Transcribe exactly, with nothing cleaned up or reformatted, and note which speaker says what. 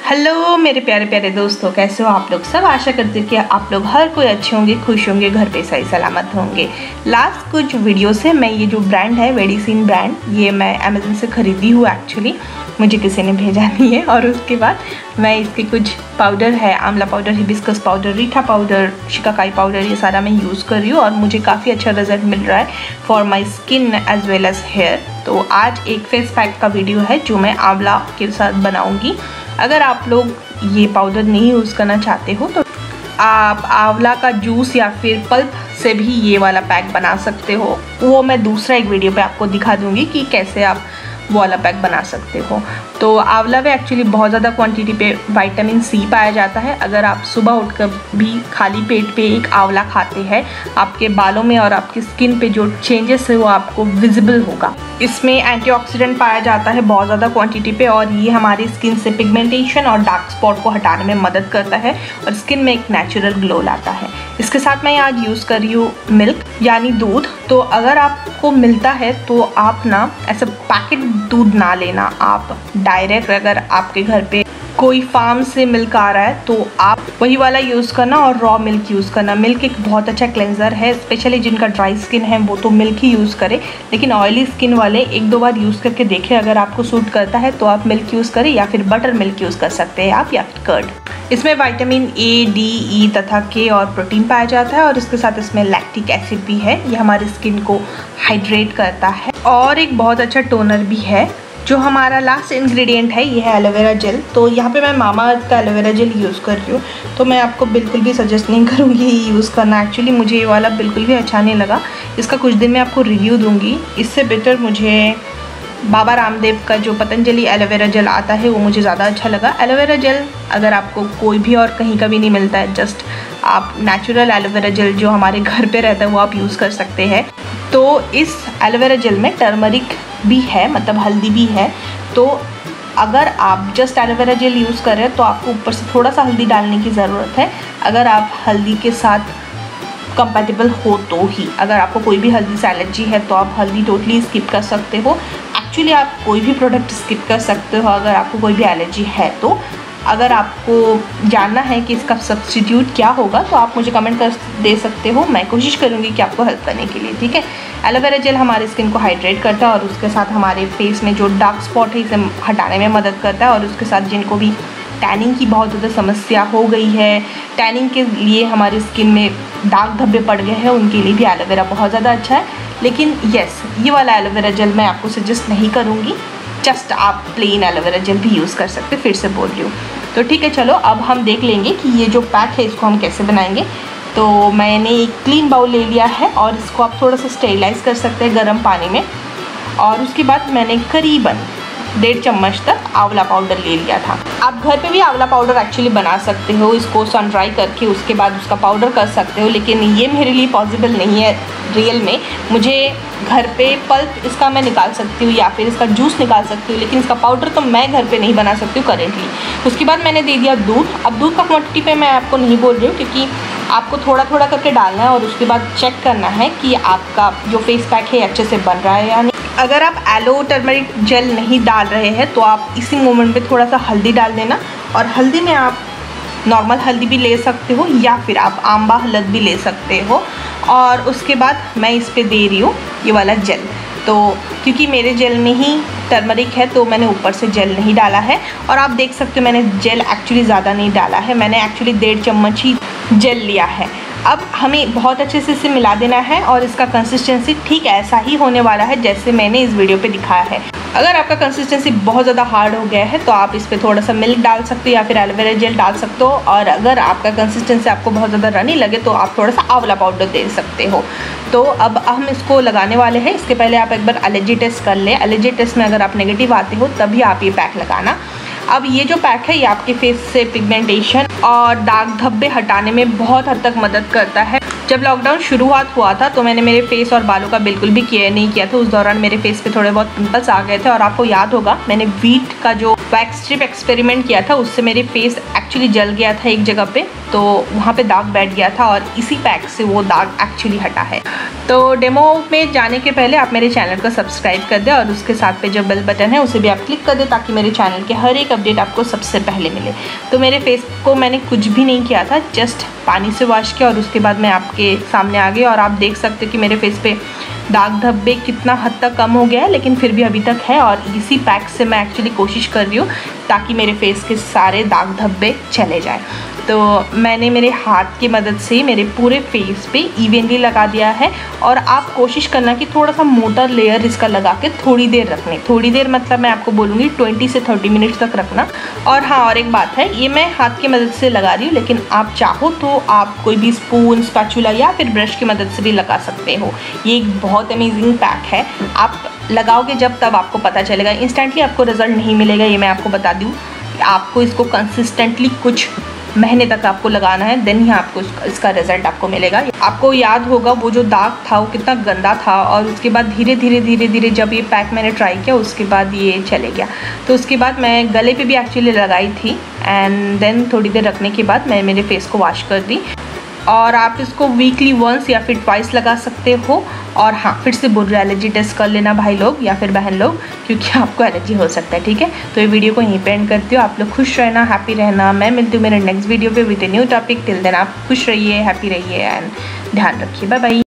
Speaker 1: Hello मेरे प्यारे प्यारे दोस्तों, कैसे हो आप लोग सब। आशा करती हूँ कि आप लोग हर कोई अच्छे होंगे, खुश होंगे, घर पे सही सलामत होंगे। लास्ट कुछ वीडियो से मैं ये जो ब्रांड है वेडिसिन ब्रांड, ये मैं अमेज़न से ख़रीदी हूँ। एक्चुअली मुझे किसी ने भेजा नहीं है। और उसके बाद मैं इसके कुछ पाउडर है, amla powder, hibiscus powder, reetha powder, shikakai powder, ये सारा मैं यूज़ कर रही हूँ और मुझे काफ़ी अच्छा रिजल्ट मिल रहा है for my skin as well as hair. तो आज एक फेस पैक का वीडियो है जो मैं आंवला के साथ बनाऊँगी। अगर आप लोग ये पाउडर नहीं यूज़ करना चाहते हो तो आप आंवला का जूस या फिर पल्प से भी ये वाला पैक बना सकते हो। वो मैं दूसरा एक वीडियो पे आपको दिखा दूँगी कि कैसे आप वो वाला पैक बना सकते हो। तो आंवला में एक्चुअली बहुत ज़्यादा क्वांटिटी पे विटामिन सी पाया जाता है। अगर आप सुबह उठकर भी खाली पेट पे एक आंवला खाते हैं, आपके बालों में और आपकी स्किन पे जो चेंजेस है वो आपको विजिबल होगा। इसमें एंटीऑक्सीडेंट पाया जाता है बहुत ज़्यादा क्वांटिटी पे और ये हमारी स्किन से पिगमेंटेशन और डार्क स्पॉट को हटाने में मदद करता है और स्किन में एक नेचुरल ग्लो लाता है। इसके साथ मैं आज यूज़ कर रही हूँ मिल्क यानी दूध। तो अगर आपको मिलता है तो आप ना ऐसा पैकेट दूध ना लेना, आप डायरेक्ट अगर आपके घर पे कोई फार्म से मिल्क आ रहा है तो आप वही वाला यूज़ करना और रॉ मिल्क यूज़ करना। मिल्क एक बहुत अच्छा क्लेंजर है, स्पेशली जिनका ड्राई स्किन है वो तो मिल्क ही यूज़ करें, लेकिन ऑयली स्किन वाले एक दो बार यूज़ करके देखें। अगर आपको सूट करता है तो आप मिल्क यूज़ करें या फिर बटर मिल्क यूज़ कर सकते हैं आप, या फिर कर्ड। इसमें विटामिन ए, डी, ई तथा के और प्रोटीन पाया जाता है और इसके साथ इसमें लैक्टिक एसिड भी है। ये हमारी स्किन को हाइड्रेट करता है और एक बहुत अच्छा टोनर भी है। जो हमारा लास्ट इंग्रेडिएंट है ये है एलोवेरा जेल। तो यहाँ पे मैं मामाअर्थ का एलोवेरा जेल यूज़ कर रही हूँ, तो मैं आपको बिल्कुल भी सजेस्ट नहीं करूँगी ये यूज़ करना। एक्चुअली मुझे ये वाला बिल्कुल भी अच्छा नहीं लगा। इसका कुछ दिन में आपको रिव्यू दूँगी। इससे बेटर मुझे बाबा रामदेव का जो पतंजलि एलोवेरा जेल आता है वो मुझे ज़्यादा अच्छा लगा। एलोवेरा जेल अगर आपको कोई भी और कहीं का भी नहीं मिलता है, जस्ट आप नेचुरल एलोवेरा जेल जो हमारे घर पे रहता है वो आप यूज़ कर सकते हैं। तो इस एलोवेरा जेल में टर्मरिक भी है, मतलब हल्दी भी है। तो अगर आप जस्ट एलोवेरा जेल यूज़ कर रहे हैं तो आपको ऊपर से थोड़ा सा हल्दी डालने की ज़रूरत है, अगर आप हल्दी के साथ कंपैटिबल हो तो ही। अगर आपको कोई भी हल्दी से एलर्जी है तो आप हल्दी टोटली स्किप कर सकते हो। एक्चुअली आप कोई भी प्रोडक्ट स्किप कर सकते हो अगर आपको कोई भी एलर्जी है तो। अगर आपको जानना है कि इसका सब्स्टिट्यूट क्या होगा तो आप मुझे कमेंट कर दे सकते हो, मैं कोशिश करूँगी कि आपको हेल्प करने के लिए, ठीक है। एलोवेरा जेल हमारे स्किन को हाइड्रेट करता है और उसके साथ हमारे फेस में जो डार्क स्पॉट है इसे हटाने में मदद करता है। और उसके साथ जिनको भी टैनिंग की बहुत ज़्यादा समस्या हो गई है, टैनिंग के लिए हमारी स्किन में दाग धब्बे पड़ गए हैं, उनके लिए भी एलोवेरा बहुत ज़्यादा अच्छा है। लेकिन येस, ये वाला एलोवेरा जेल मैं आपको सजेस्ट नहीं करूँगी, जस्ट आप प्लेन एलोवेरा जेल भी यूज़ कर सकते, फिर से बोल रही हूँ। तो ठीक है, चलो अब हम देख लेंगे कि ये जो पैक है इसको हम कैसे बनाएंगे। तो मैंने एक क्लीन बाउल ले लिया है और इसको आप थोड़ा सा स्टेरिलाइज़ कर सकते हैं गर्म पानी में। और उसके बाद मैंने करीबन डेढ़ चम्मच तक आंवला पाउडर ले लिया था। आप घर पे भी आंवला पाउडर एक्चुअली बना सकते हो, इसको सन ड्राई करके उसके बाद उसका पाउडर कर सकते हो, लेकिन ये मेरे लिए पॉसिबल नहीं है रियल में। मुझे घर पे पल्प इसका मैं निकाल सकती हूँ या फिर इसका जूस निकाल सकती हूँ, लेकिन इसका पाउडर तो मैं घर पे नहीं बना सकती हूँ करेंटली। उसके बाद मैंने दे दिया दूध। अब दूध का क्वांटिटी पे मैं आपको नहीं बोल रही हूँ क्योंकि आपको थोड़ा थोड़ा करके डालना है और उसके बाद चेक करना है कि आपका जो फेस पैक है अच्छे से बन रहा है या नहीं। अगर आप एलो टर्मरिक जेल नहीं डाल रहे हैं तो आप इसी मोमेंट पे थोड़ा सा हल्दी डाल देना, और हल्दी में आप नॉर्मल हल्दी भी ले सकते हो या फिर आप आंबा हल्द भी ले सकते हो। और उसके बाद मैं इस पे दे रही हूँ ये वाला जेल। तो क्योंकि मेरे जेल में ही टर्मरिक है तो मैंने ऊपर से जेल नहीं डाला है। और आप देख सकते हो मैंने जेल एक्चुअली ज़्यादा नहीं डाला है, मैंने एक्चुअली डेढ़ चम्मच ही जेल लिया है। अब हमें बहुत अच्छे से इसे मिला देना है और इसका कंसिस्टेंसी ठीक ऐसा ही होने वाला है जैसे मैंने इस वीडियो पे दिखाया है। अगर आपका कंसिस्टेंसी बहुत ज़्यादा हार्ड हो गया है तो आप इस पर थोड़ा सा मिल्क डाल सकते हो या फिर एलोवेरा जेल डाल सकते हो। और अगर आपका कंसिस्टेंसी आपको बहुत ज़्यादा रनी लगे तो आप थोड़ा सा आंवला पाउडर दे सकते हो। तो अब हम इसको लगाने वाले हैं। इसके पहले आप एक बार एलर्जी टेस्ट कर लें। एलर्जी टेस्ट में अगर आप नेगेटिव आते हो तभी आप ये पैक लगाना। अब ये जो पैक है ये आपके फेस से पिगमेंटेशन और दाग धब्बे हटाने में बहुत हद तक मदद करता है। जब लॉकडाउन शुरुआत हुआ था तो मैंने मेरे फेस और बालों का बिल्कुल भी केयर नहीं किया था। उस दौरान मेरे फेस पे थोड़े बहुत पिंपल्स आ गए थे और आपको याद होगा मैंने वीट का जो वैक्स स्ट्रिप एक्सपेरिमेंट किया था उससे मेरे फेस एक्चुअली जल गया था एक जगह पे, तो वहाँ पे दाग बैठ गया था और इसी पैक से वो दाग एक्चुअली हटा है। तो डेमो में जाने के पहले आप मेरे चैनल को सब्सक्राइब कर दें और उसके साथ पे जो बेल बटन है उसे भी आप क्लिक कर दें ताकि मेरे चैनल के हर एक अपडेट आपको सबसे पहले मिले। तो मेरे फेस को मैंने कुछ भी नहीं किया था, जस्ट पानी से वॉश किया और उसके बाद मैं आपके सामने आ गई और आप देख सकते हो कि मेरे फेस पे दाग धब्बे कितना हद तक कम हो गया है, लेकिन फिर भी अभी तक है। और इसी पैक से मैं एक्चुअली कोशिश कर रही हूँ ताकि मेरे फेस के सारे दाग धब्बे चले जाए। तो मैंने मेरे हाथ की मदद से मेरे पूरे फेस पे इवनली लगा दिया है और आप कोशिश करना कि थोड़ा सा मोटा लेयर इसका लगा के थोड़ी देर रखने, थोड़ी देर मतलब मैं आपको बोलूँगी ट्वेंटी से थर्टी मिनट्स तक रखना। और हाँ, और एक बात है, ये मैं हाथ की मदद से लगा रही हूँ, लेकिन आप चाहो तो आप कोई भी स्पून, स्पैचुला या फिर ब्रश की मदद से भी लगा सकते हो। ये एक बहुत अमेजिंग पैक है, आप लगाओगे जब तब आपको पता चलेगा। इंस्टेंटली आपको रिजल्ट नहीं मिलेगा, ये मैं आपको बता दूँ। आपको इसको कंसिस्टेंटली कुछ महीने तक आपको लगाना है, देन ही आपको इसका रिजल्ट आपको मिलेगा। आपको याद होगा वो जो दाग था वो कितना गंदा था और उसके बाद धीरे धीरे धीरे धीरे जब ये पैक मैंने ट्राई किया उसके बाद ये चले गया। तो उसके बाद मैं गले पे भी एक्चुअली लगाई थी एंड देन थोड़ी देर रखने के बाद मैं मेरे फेस को वॉश कर दी। और आप इसको वीकली वंस या फिर ट्वाइस लगा सकते हो। और हाँ, फिर से बोल रहे एलर्जी टेस्ट कर लेना भाई लोग या फिर बहन लोग, क्योंकि आपको एलर्जी हो सकता है। ठीक है, तो ये वीडियो को यहीं पे एंड करती हूँ। आप लोग खुश रहना, हैप्पी रहना। मैं मिलती हूँ मेरे नेक्स्ट वीडियो पे with a new topic. Till then आप खुश रहिए, हैप्पी रहिए एंड ध्यान रखिए। Bye bye.